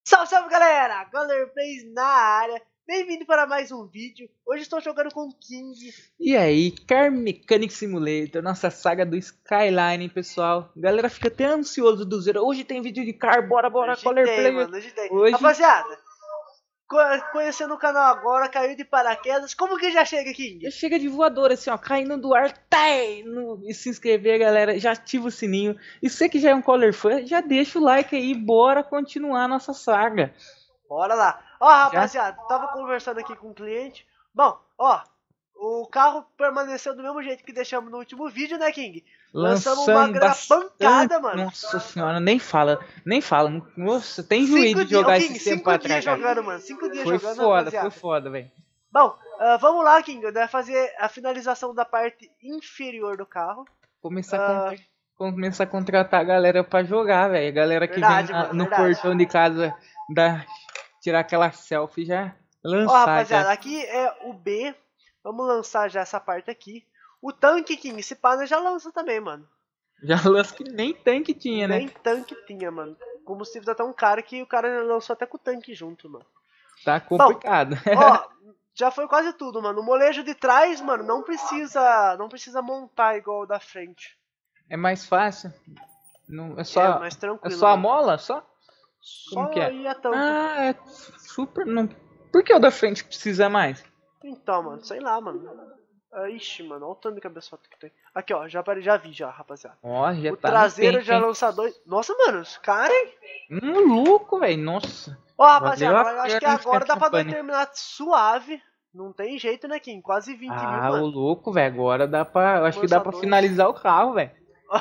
Salve, salve galera! Color Plays na área. Bem-vindo para mais um vídeo. Hoje estou jogando com o King. E aí, Car Mechanic Simulator, nossa saga do Skyline, pessoal. Galera fica até ansioso do zero. Hoje tem vídeo de car, bora, Hoje Color tem, Player. mano. Hoje tem. Hoje Rapaziada, conhecendo o canal agora, caiu de paraquedas. Como que já chega, King? já chega de voador, assim, ó, caindo do ar, e se inscrever, galera. Já ativa o sininho. E você que já é um Color fã, já deixa o like aí, bora continuar a nossa saga. Bora lá. Ó, Já rapaziada, tava conversando aqui com um cliente. Bom, ó, o carro permaneceu do mesmo jeito que deixamos no último vídeo, né, King? Lançamos uma lançando grana bastante. pancada, mano. Nossa senhora, nem fala, nem fala. Nossa, tem juízo Cinco de dias, ô jogar King, esse tempo 5 pra dias trás, cara. jogando, mano. 5 dias Foi jogando, foda, rapaziada. velho. Bom, vamos lá, King. Vai fazer a finalização da parte inferior do carro. Começar a, Ah, começar a contratar a galera pra jogar, velho. A galera que vem verdade, mano, no verdade. portão de casa tirar aquela selfie já Ó, lançar já. rapaziada, aqui é o B. Vamos lançar já essa parte aqui. O tanque, King, esse pana já lança também, mano. Já lança que nem tanque tinha, Nem né? tanque tinha, mano. O combustível tá tão caro que o cara lançou até com o tanque junto, mano. Tá Bom, complicado. ó, já foi quase tudo, mano. O molejo de trás, mano, não precisa montar igual o da frente. É mais fácil. Não, É mais é tranquilo, só a mano. mola? Só? Como que Só é? aí a tampa. Ah, é super. Não. Por que o da frente precisa mais? Então, mano, sei lá, mano. Ixi, mano, olha o tanto de cabeçota que tem. Aqui, ó, já vi já, rapaziada. Ó, já O tá no traseiro tempo, já hein? lança dois. Nossa, mano, os caras, hein? Louco, velho. Nossa. Ó, Valeu rapaziada, a mas eu acho que pena agora dá esquentar a pra nós pane. terminar suave. Não tem jeito, né, Kim? Quase 20 mil, Ah, o mano. louco, velho. Agora dá pra. Eu acho que dá Lança pra dois. finalizar o carro, velho.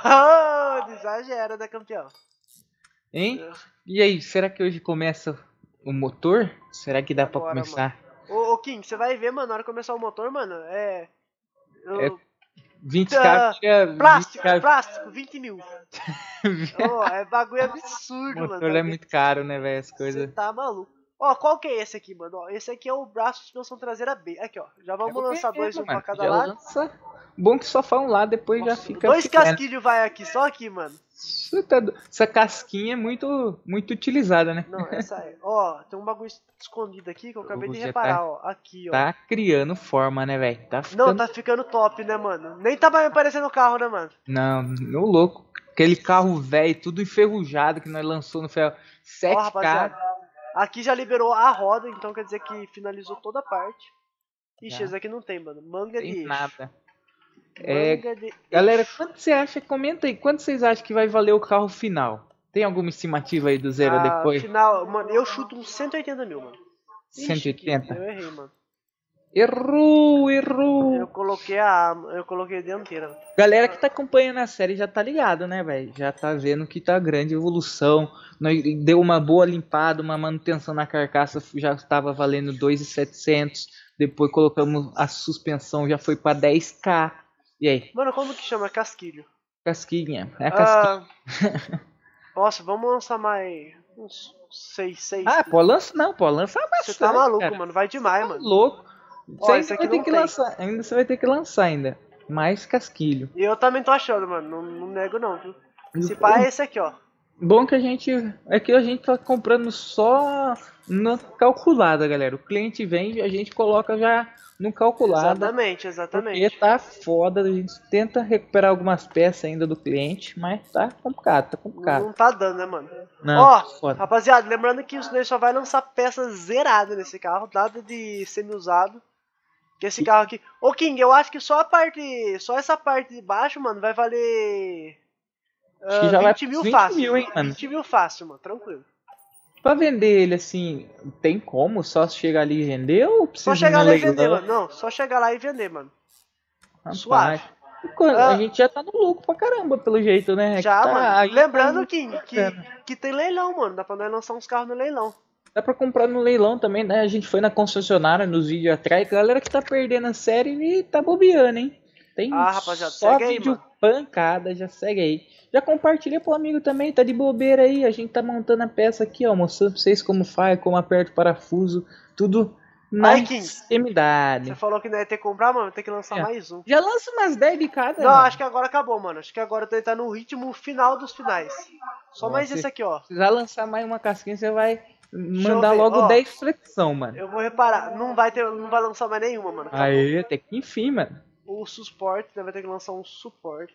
Oh, exagera, né, campeão? Hein? E aí, será que hoje começa o motor? Será que E dá pra agora, mano? começar? Ô, Kim, você vai ver, mano, na hora que começar o motor, mano, É eu- 20k vira plástico, 20k. plástico, 20 mil. Oh, é bagulho O absurdo, mano. motor é muito caro, né, velho? As Você coisas. tá maluco. Ó, qual que é esse aqui, mano? Ó, esse aqui é o braço de suspensão traseira B. Aqui, ó. Já É vamos o B lançar dois, mesmo, um pra mano. cada Já lado. lança. Bom que só fala um lado, depois já Nossa, fica dois filé, né? casquilhos vai aqui, só aqui, mano. Essa casquinha é muito utilizada, né? Não, essa é. Ó, tem um bagulho escondido aqui que eu acabei de Já reparar, ó. Aqui, ó. tá criando forma, né, velho? Tá Não, ficando. tá ficando top, né, mano? Nem tá mais aparecendo o carro, né, mano? Não, no louco. Aquele carro velho, tudo enferrujado que nós lançou no ferro. Ó, 7K. rapaziada. Aqui já liberou a roda, então quer dizer que finalizou toda a parte. Ixi, Já esse aqui não tem, mano. Manga tem de eixo. nada. É, Manga de galera, eixo. quanto você acha? Comenta aí, quanto vocês acham que vai valer o carro final? Tem alguma estimativa aí do zero a depois? Final, mano, eu chuto uns 180 mil, mano. Ixi, que 180? eu errei, mano. Errou! Eu coloquei a dianteira. Galera que tá acompanhando a série já tá ligado, né, velho? Já tá vendo que tá grande evolução. Nós deu uma boa limpada, uma manutenção na carcaça, já estava valendo 2.700. Depois colocamos a suspensão, já foi pra 10k. E aí? Mano, como que chama? Casquilho. Casquinha. É a casquinha. Ah, nossa, vamos lançar mais uns 6. Ah, pô, lança não, pô, lança Você tá bastante, maluco, cara. mano. Vai demais, Tá mano. louco. Você Ó, ainda esse aqui vai ter não que tem. lançar, ainda você vai ter que lançar ainda. Mais casquilho. E eu também tô achando, mano. Não nego não, viu? Esse pá é esse aqui, ó. Bom que a gente tá comprando só na calculada, galera. O cliente vem, a gente coloca já no calculada, Exatamente, porque exatamente. tá foda. A gente tenta recuperar algumas peças ainda do cliente, mas tá complicado, tá complicado. Não tá dando, né, mano? Não, Ó, foda. rapaziada, lembrando que o Snake só vai lançar peças zeradas nesse carro, nada de semi-usado. Que esse carro aqui. Ô King, eu acho que só essa parte de baixo, mano, vai valer Acho que já vai 20 pros mil 20 fácil. mil, hein, mano. 20 mil fácil, mano, tranquilo. Pra vender ele assim, tem como? Só chegar ali e vender ou Só precisa ir chegar no lá e vender, leilão? mano. Não, só chegar lá e vender, mano. Rapaz, Suave. a Ah, gente já tá no lucro pra caramba, pelo jeito, né? É que já, mano. tá, aí tá Lembrando, indo King, que, bacana. que tem leilão, mano. Dá pra nós lançar uns carros no leilão. Dá pra comprar no leilão também, né? A gente foi na concessionária nos vídeos atrás. Galera que tá perdendo a série e tá bobeando, hein? Tem Ah, rapaziada, só segue aí, vídeo mano. pancada, já segue aí. Já compartilha pro amigo também, tá de bobeira aí. A gente tá montando a peça aqui, ó, mostrando pra vocês como faz, como aperta o parafuso, tudo na Aí, King, você intimidade. falou que não ia ter que comprar, mano. Tem que lançar Aí, ó. mais um. Já lança umas 10 de cada, Não, acho mano. que agora acabou, mano. Acho que agora ele tá no ritmo final dos finais. Só Ó, mais esse aqui, ó. se precisar lançar mais uma casquinha, você vai mandar ver, logo ó. 10 flexão, mano. Eu vou reparar, não vai lançar mais nenhuma, mano. Acabou. Aí, até que enfim, mano. O suporte, vai ter que lançar um suporte.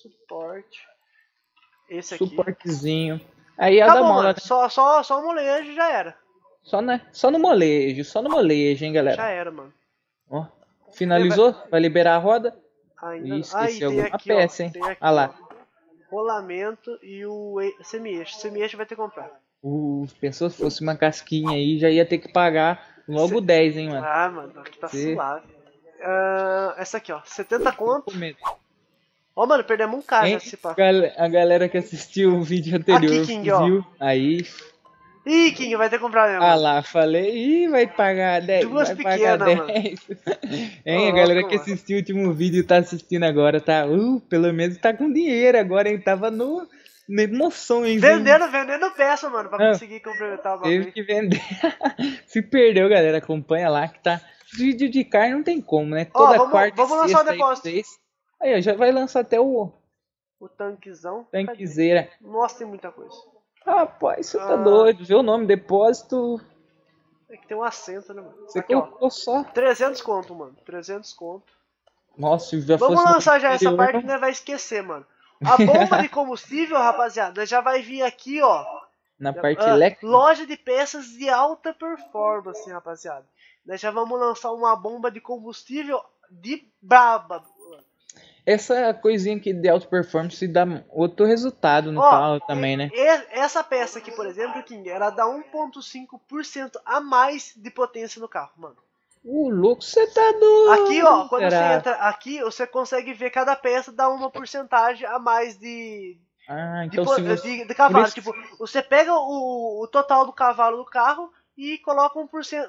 Esse aqui. Suportezinho. Aí ia dar Acabou, mola, mano. né? Só o molejo já era. Só no molejo, hein, galera. Já era, mano. Ó, finalizou? Vai liberar a roda? Ainda Ih, não. esqueci Tem alguma aqui, peça, ó. hein? Tem aqui, Ah lá. ó. Rolamento e o semi-eixo. Semi-eixo vai ter que comprar. Pensou se fosse uma casquinha aí, já ia ter que pagar logo 10, hein, mano. Ah, mano, aqui tá Cê- suave. Essa aqui, ó. 70 conto. Com medo. Ó, mano, perdemos um K já Hein? se pá. A galera que assistiu o vídeo anterior, Aqui, King, ó. viu? Aí, Ih, King, vai ter que comprar mesmo. ah Mano. lá, falei, ih, vai pagar 10, Duas vai pagar pequenas, mano. 10. Ô, Hein, a galera louco, que mano. assistiu o último vídeo tá assistindo agora, tá? Pelo menos tá com dinheiro agora, hein? Tava na emoção, hein? Vendendo peça, mano, pra Não, conseguir complementar o teve bagulho. que vender. Se perdeu, galera, acompanha lá que tá. Vídeo de carne não tem como, né? Ó, Toda quarta e vamos lançar o sexta aí pra depósito. vocês. Aí, ó, já vai lançar até o O tanquezão. tanquezeira. Cadê? Nossa, tem muita coisa. Rapaz, você tá doido. Vê o nome, depósito. É que tem um acento, né, mano? Você Aqui, ó. colocou só. 300 conto, mano. 300 conto. Nossa, se já Vamos fosse no lançar já essa anterior, parte que nós vai esquecer, mano. A bomba de combustível, rapaziada, já vai vir aqui, ó. na parte elétrica. Loja de peças de alta performance, rapaziada. Nós já vamos lançar uma bomba de combustível de braba. Essa coisinha aqui de alta performance dá outro resultado no Ó, carro também, né? Essa peça aqui, por exemplo, King, ela dá 1,5% a mais de potência no carro, mano. Louco, você tá doido. Aqui, ó, quando será? você entra aqui, você consegue ver cada peça dá uma porcentagem a mais de Então se você... de cavalo. isso- Tipo, você pega o total do cavalo do carro e coloca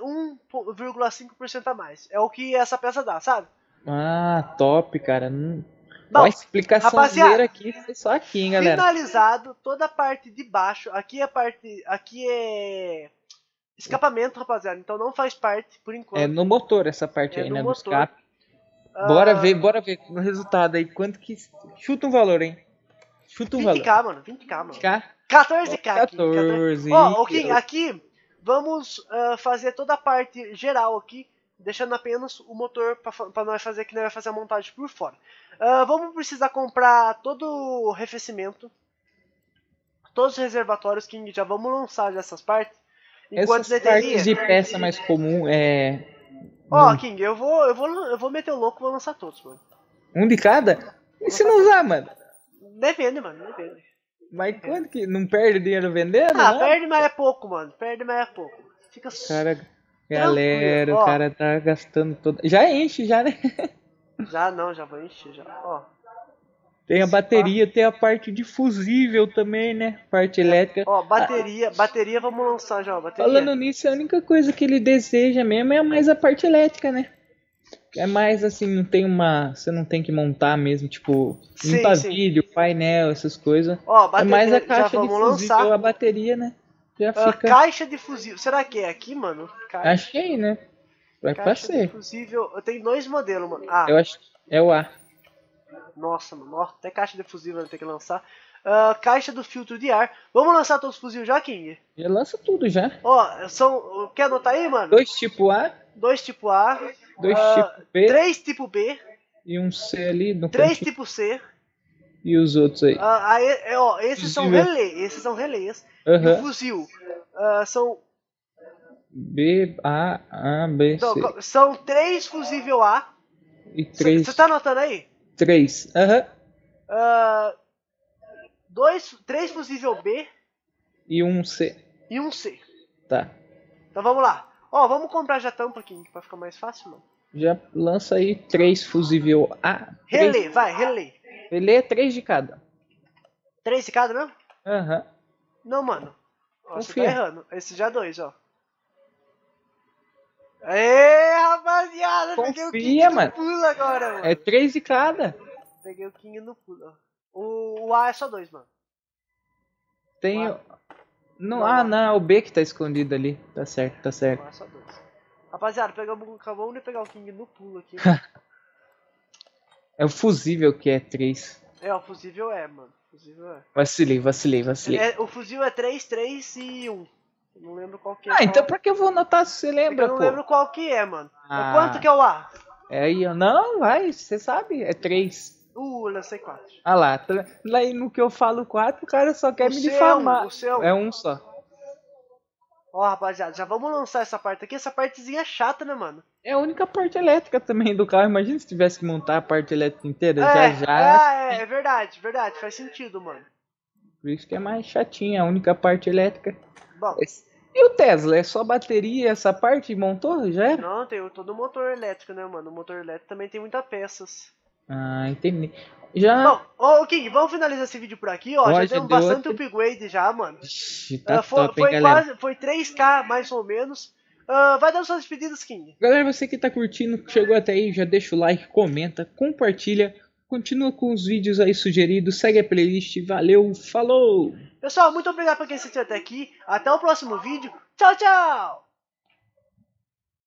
1,5% a mais. É o que essa peça dá, sabe? top, cara. Bom, Bom, a explicação rapaziada, aqui foi só aqui, hein, galera. finalizado toda a parte de baixo. Aqui é escapamento, rapaziada. Então não faz parte por enquanto. É no motor essa parte É aí, no né, do motor. escape. Bora ver o resultado aí. Quanto que... Chuta um valor, hein. Chuta um valor. 20k, mano. 20k, mano. 20k? 14k. 14. Ó, Kim, aqui vamos fazer toda a parte geral aqui, deixando apenas o motor para nós fazer, que nós vai fazer a montagem por fora. Vamos precisar comprar todo o arrefecimento, todos os reservatórios, que já vamos lançar dessas partes. Enquanto Essas partes de peça mais comum Ó, King, eu vou meter o louco e vou lançar todos, mano. Um de cada? E se não usar, mano? Devende, mano, devende. Mas quanto que... Não perde dinheiro vendendo, não? Perde, mas é pouco, mano. Perde, mas é pouco. Fica Cara, galera, ó. o cara tá gastando todo... Já enche, já, né? Já vou encher, já. Ó. Tem a bateria, tem a parte de fusível também, né? Parte elétrica. Ó, bateria vamos lançar já, ó, bateria. Falando nisso, a única coisa que ele deseja mesmo é mais a parte elétrica, né? É mais assim, não tem uma... Você não tem que montar mesmo, tipo... Limpa vídeo, painel, essas coisas. Ó, bateria, é mais a caixa de fusível, lançar. a bateria, né? Já fica... Caixa de fusível. Será que é aqui, mano? Achei, né? Vai pra Caixa de ser. fusível. Eu tenho dois modelos, mano. Eu acho que é o A. Nossa, mano. Ó, até caixa de fusível vai ter que lançar. Caixa do filtro de ar. Vamos lançar todos os fuzis já, King? Já lança tudo já. Ó, quer anotar aí, mano? 2 tipo A. 2 tipo A. 2 tipo B. 3 tipo B. E um C ali no 3 cantinho. tipo C. E os outros aí? Ó, esses são Fusível. relés. Esses são relés. Aham. E o fuzil são... B, A, B, Então, C. são 3 fusível A. E 3. Você tá anotando aí? 3. Aham. 3 fusível B E um C. e um C. Tá. Então vamos lá. Ó, vamos comprar já tampa aqui, pra ficar mais fácil, mano. Já lança aí 3 fusível A. Relé, vai, relé. Relé é 3 de cada. 3 de cada mesmo? Aham. Não, mano. Ó, você tá Confia. errando. Esse já é 2, ó. Aê, rapaziada! Peguei o King Confia, no mano. pulo agora, mano. É 3 de cada. Peguei o King no pulo, ó. O A é só 2, mano. Tem. Ué. Não, Não, não, é o B que tá escondido ali. Tá certo, tá certo. O A é só 2. Rapaziada, acabamos de pegar o King no pulo aqui. É o fusível que é 3. O fusível é, mano. O fusível é. Vacilei. O fuzil é 3, 3 e 1. Não lembro qual que é. Ah, então pra que eu vou anotar se você lembra, eu não pô? lembro qual que é, mano. Ah. Quanto que é o A? É aí, ó. Não, vai, você sabe, é 3. Lancei 4. Ah lá, lá no que eu falo 4, o cara só quer me difamar. O seu. É um só. Ó, rapaziada, já vamos lançar essa parte aqui. Essa partezinha é chata, né, mano? É a única parte elétrica também do carro. Imagina se tivesse que montar a parte elétrica inteira. Já. É verdade, verdade. Faz sentido, mano. Por isso que é mais chatinha, a única parte elétrica. Bom. E o Tesla? É só bateria essa parte montou? Já era? Não, tem todo o motor elétrico, né, mano? O motor elétrico também tem muitas peças. Ah, entendi. Já. Bom, ô King, vamos finalizar esse vídeo por aqui, ó. Já deu bastante upgrade já, mano. Ixi, tá top, hein, galera? Foi 3K mais ou menos. Vai dando suas despedidas, King. Galera, você que tá curtindo, chegou até aí, já deixa o like, comenta, compartilha. Continua com os vídeos aí sugeridos, segue a playlist, valeu, falou! Pessoal, muito obrigado por quem assistiu até aqui. Até o próximo vídeo. Tchau, tchau!